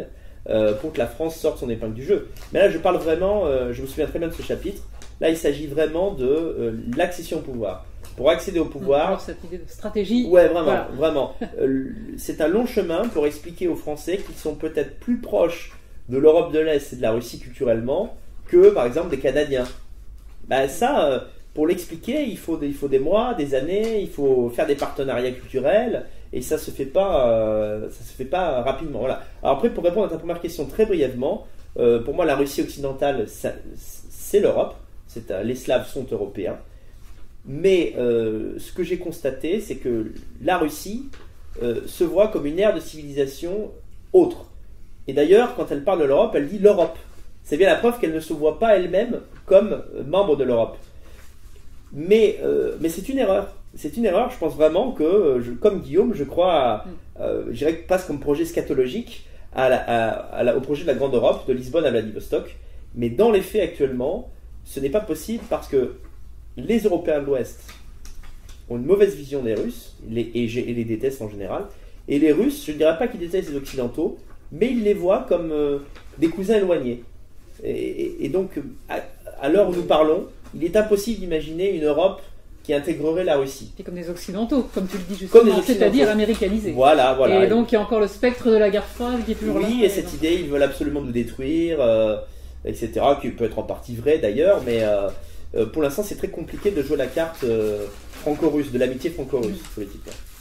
euh, pour que la France sorte son épingle du jeu. Mais là, je parle vraiment, euh, je me souviens très bien de ce chapitre, là, il s'agit vraiment de euh, l'accession au pouvoir. Pour accéder au pouvoir... Alors, cette idée de stratégie... Ouais, vraiment, voilà. vraiment. Euh, c'est un long chemin pour expliquer aux Français qu'ils sont peut-être plus proches de l'Europe de l'Est et de la Russie culturellement que, par exemple, des Canadiens. Ben, ça, euh, pour l'expliquer, il faut, des, il faut des mois, des années, il faut faire des partenariats culturels, et ça se fait pas, euh, ça se fait pas rapidement. Voilà. Alors après, pour répondre à ta première question très brièvement, euh, pour moi, la Russie occidentale, ça, c'est l'Europe. C'est, euh, les Slaves sont européens. Mais euh, ce que j'ai constaté, c'est que la Russie euh, se voit comme une ère de civilisation autre. Et d'ailleurs, quand elle parle de l'Europe, elle dit l'Europe. C'est bien la preuve qu'elle ne se voit pas elle-même comme membre de l'Europe. Mais, euh, mais c'est une erreur. C'est une erreur. Je pense vraiment que, je, comme Guillaume, je crois, à, euh, je dirais que passe comme projet scatologique à la, à, à la, au projet de la Grande Europe, de Lisbonne à Vladivostok. Mais dans les faits actuellement, ce n'est pas possible parce que les Européens de l'Ouest ont une mauvaise vision des Russes les, et, et les détestent en général. Et les Russes, je ne dirais pas qu'ils détestent les Occidentaux, mais ils les voient comme euh, des cousins éloignés. Et, et, et donc, à, à l'heure où nous parlons, il est impossible d'imaginer une Europe qui intégrerait la Russie. Et comme des Occidentaux, comme tu le dis justement, c'est-à-dire américanisés. Voilà, voilà. Et donc, il y a encore le spectre de la guerre froide qui est toujours oui, là. Oui, et cette donc... idée, ils veulent absolument nous détruire, euh, et cetera, qui peut être en partie vrai d'ailleurs, mais... Euh, Euh, pour l'instant, c'est très compliqué de jouer la carte euh, franco-russe, de l'amitié franco-russe, politique.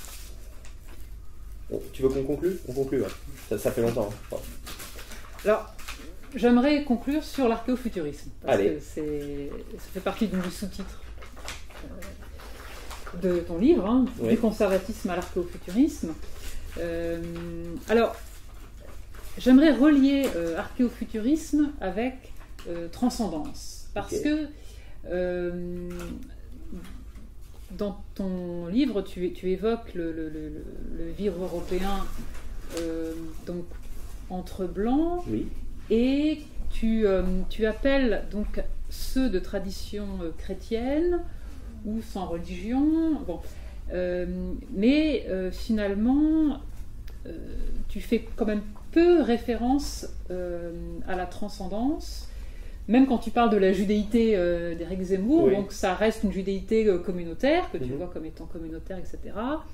Bon, tu veux qu'on conclue ? On conclut, ouais. ça, ça fait longtemps. Hein. Enfin. Alors, j'aimerais conclure sur l'archéofuturisme, parce Allez. que c'est, ça fait partie du sous-titre euh, de ton livre, hein, oui. Du conservatisme à l'archéofuturisme. Euh, alors, j'aimerais relier euh, archéofuturisme avec euh, transcendance, parce okay. que Euh, dans ton livre, tu, tu évoques le, le, le, le vivre européen euh, donc, entre blancs, oui. Et tu, euh, tu appelles donc ceux de tradition euh, chrétienne ou sans religion. Bon, euh, mais euh, finalement, euh, tu fais quand même peu référence euh, à la transcendance. Même quand tu parles de la judéité euh, d'Éric Zemmour, oui. Donc ça reste une judéité euh, communautaire, que tu mm-hmm. vois comme étant communautaire, et cetera.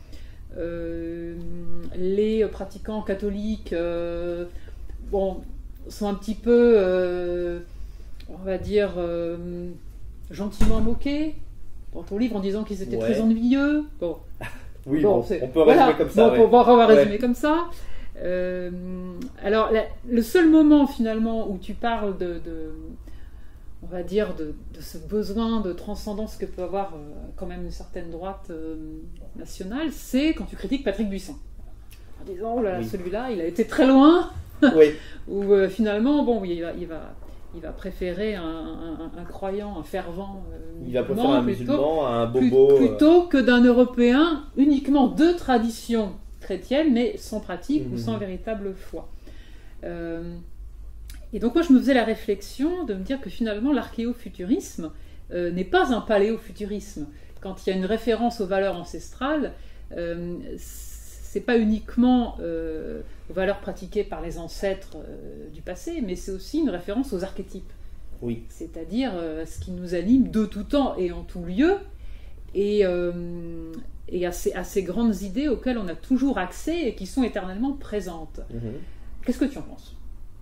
Euh, les pratiquants catholiques euh, bon, sont un petit peu, euh, on va dire, euh, gentiment moqués dans ton livre en disant qu'ils étaient ouais. très ennuyeux. Bon. Oui, bon, bon, on peut résumer voilà. comme ça. Bon, ouais. On va résumer ouais. comme ça. Euh, alors, la, le seul moment finalement où tu parles de, de on va dire, de, de ce besoin de transcendance que peut avoir euh, quand même une certaine droite euh, nationale, c'est quand tu critiques Patrick Buisson. En disant, oh là, oui. celui-là, il a été très loin, oui. où euh, finalement, bon, oui, il va, il va, il va préférer un, un, un croyant, un fervent euh, il va préférer un plutôt, musulman à un bobo. Plutôt que d'un Européen uniquement de tradition chrétienne, mais sans pratique mmh. ou sans véritable foi. Euh, et donc moi je me faisais la réflexion de me dire que finalement l'archéofuturisme euh, n'est pas un paléofuturisme. Quand il y a une référence aux valeurs ancestrales, euh, c'est pas uniquement euh, aux valeurs pratiquées par les ancêtres euh, du passé, mais c'est aussi une référence aux archétypes. Oui. C'est-à-dire euh, ce qui nous anime de tout temps et en tout lieu, et euh, et à ces, à ces grandes idées auxquelles on a toujours accès et qui sont éternellement présentes. Mmh. Qu'est-ce que tu en penses ?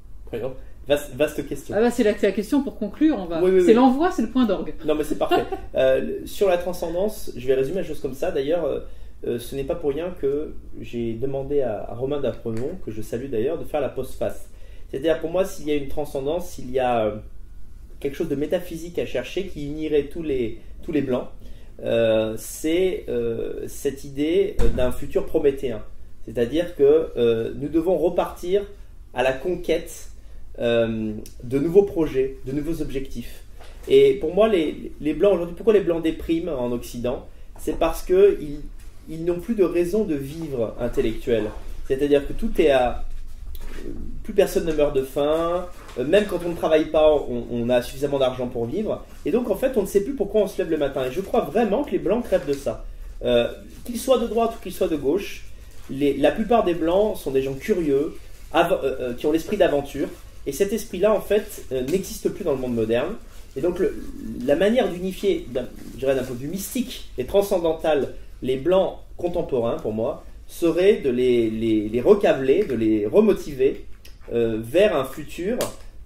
Vaste, vaste question. Ah bah c'est, la, c'est la question pour conclure. On va... oui, oui, c'est oui. l'envoi, c'est le point d'orgue. Non mais c'est parfait. euh, sur la transcendance, je vais résumer la chose comme ça. D'ailleurs, euh, ce n'est pas pour rien que j'ai demandé à, à Romain d'Apremont, que je salue d'ailleurs, de faire la postface. C'est-à-dire pour moi, s'il y a une transcendance, s'il y a quelque chose de métaphysique à chercher qui unirait tous les, tous les blancs, Euh, c'est euh, cette idée d'un futur prométhéen. C'est-à-dire que euh, nous devons repartir à la conquête euh, de nouveaux projets, de nouveaux objectifs. Et pour moi, les, les Blancs aujourd'hui, pourquoi les Blancs dépriment en Occident ? C'est parce qu'ils ils n'ont plus de raison de vivre intellectuelle. C'est-à-dire que tout est à... Plus personne ne meurt de faim, même quand on ne travaille pas, on, on a suffisamment d'argent pour vivre. Et donc en fait, on ne sait plus pourquoi on se lève le matin. Et je crois vraiment que les Blancs crèvent de ça. Euh, qu'ils soient de droite ou qu'ils soient de gauche, les, la plupart des Blancs sont des gens curieux, euh, qui ont l'esprit d'aventure. Et cet esprit-là, en fait, euh, n'existe plus dans le monde moderne. Et donc, le, la manière d'unifier, je dirais d'un point de vue mystique et transcendantal, les blancs contemporains, pour moi, serait de les, les, les recabler, de les remotiver euh, vers un futur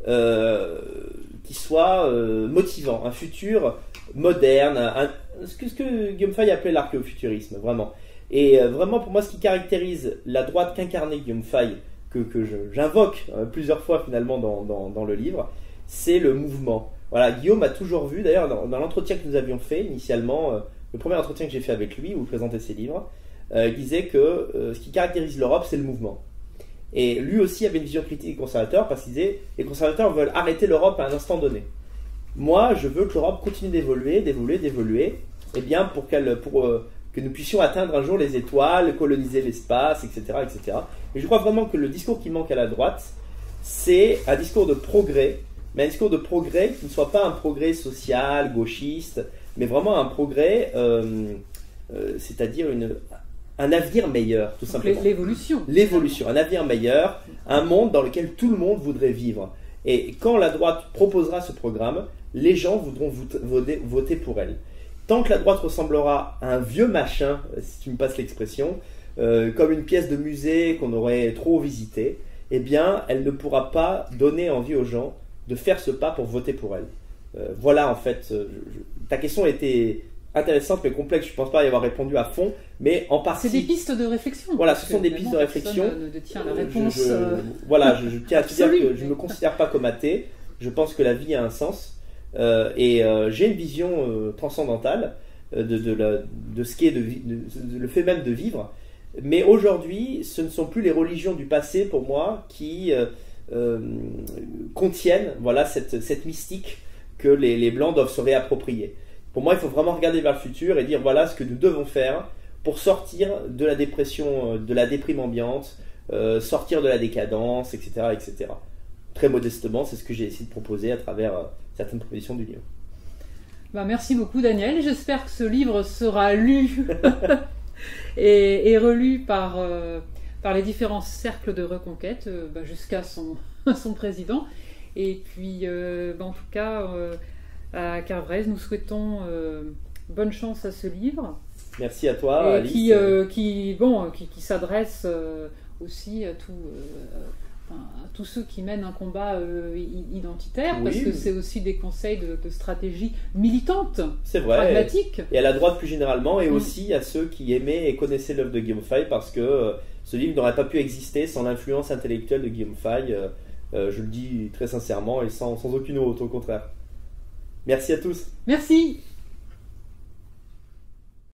euh, qui soit euh, motivant, un futur moderne, un, ce, que, ce que Guillaume Fay appelait l'archéofuturisme, vraiment. Et euh, vraiment, pour moi, ce qui caractérise la droite qu'incarnait Guillaume Fay, que, que je, j'invoque euh, plusieurs fois finalement dans, dans, dans le livre, c'est le mouvement. Voilà, Guillaume a toujours vu, d'ailleurs dans, dans l'entretien que nous avions fait initialement, euh, le premier entretien que j'ai fait avec lui où il présentait ses livres, euh, il disait que euh, ce qui caractérise l'Europe, c'est le mouvement. Et lui aussi avait une vision critique des conservateurs parce qu'il disait les conservateurs veulent arrêter l'Europe à un instant donné. Moi, je veux que l'Europe continue d'évoluer, d'évoluer, d'évoluer, et bien pour qu'elle, pour euh, que nous puissions atteindre un jour les étoiles, coloniser l'espace, et cetera, et cetera. Et je crois vraiment que le discours qui manque à la droite, c'est un discours de progrès, mais un discours de progrès qui ne soit pas un progrès social, gauchiste, mais vraiment un progrès, euh, euh, c'est-à-dire une, un avenir meilleur, tout simplement. L'évolution. L'évolution, un avenir meilleur, un monde dans lequel tout le monde voudrait vivre. Et quand la droite proposera ce programme, les gens voudront voter, voter pour elle. Tant que la droite ressemblera à un vieux machin, si tu me passes l'expression, euh, comme une pièce de musée qu'on aurait trop visitée, eh bien, elle ne pourra pas donner envie aux gens de faire ce pas pour voter pour elle. Euh, voilà, en fait, euh, je, ta question était intéressante mais complexe. Je ne pense pas y avoir répondu à fond, mais en partie. C'est des pistes de réflexion. Voilà, ce sont des pistes de réflexion. Ne, ne tient la réponse. Je, je, euh... Voilà, je, je tiens à te dire que je ne mais... me considère pas comme athée. Je pense que la vie a un sens. Euh, et euh, j'ai une vision euh, transcendantale euh, de, de, la, de ce qui est de, de, de, le fait même de vivre. Mais aujourd'hui, ce ne sont plus les religions du passé pour moi qui euh, euh, contiennent voilà, cette, cette mystique que les, les Blancs doivent se réapproprier. Pour moi, il faut vraiment regarder vers le futur et dire voilà ce que nous devons faire pour sortir de la dépression, de la déprime ambiante, euh, sortir de la décadence, et cetera, et cetera. Très modestement, c'est ce que j'ai essayé de proposer à travers euh, certaines propositions du livre. Ben, merci beaucoup Daniel, j'espère que ce livre sera lu et, et relu par, euh, par les différents cercles de reconquête euh, ben, jusqu'à son, son président. Et puis euh, ben, en tout cas euh, à Carvrez, nous souhaitons euh, bonne chance à ce livre. Merci à toi, et Alice. Qui, euh, qui, bon, qui, qui s'adresse euh, aussi à tout... Euh, à tous ceux qui mènent un combat euh, identitaire, oui, parce que c'est aussi des conseils de, de stratégie militante, c'est vrai, pragmatique. Et à la droite plus généralement, et mmh. aussi à ceux qui aimaient et connaissaient l'œuvre de Guillaume Fay, parce que euh, ce livre n'aurait pas pu exister sans l'influence intellectuelle de Guillaume Fay, euh, euh, je le dis très sincèrement, et sans, sans aucune honte, au contraire. Merci à tous. Merci.